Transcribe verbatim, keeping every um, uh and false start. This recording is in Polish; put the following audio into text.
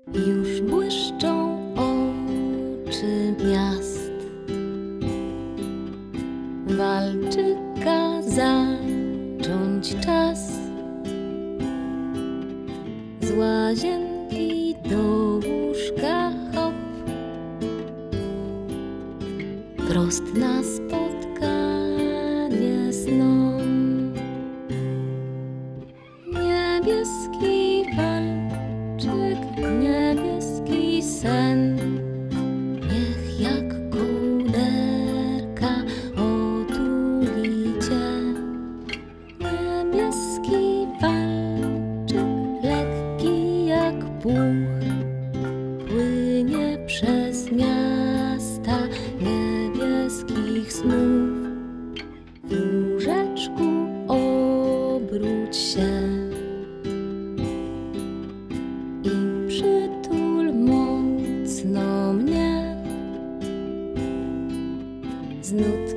Już błyszczą oczy miast. Walczyka zacząć czas. Z łazienki do łóżka hop, prost na spotkanie snom. Niebieski walczyk, niebieski sen, niech jak kołderka otuli cię. Niebieski walczyk, lekki jak puch, płynie przez miasta niebieskich snów. W łóżeczku obróć się i przytul mocno mnie. Znów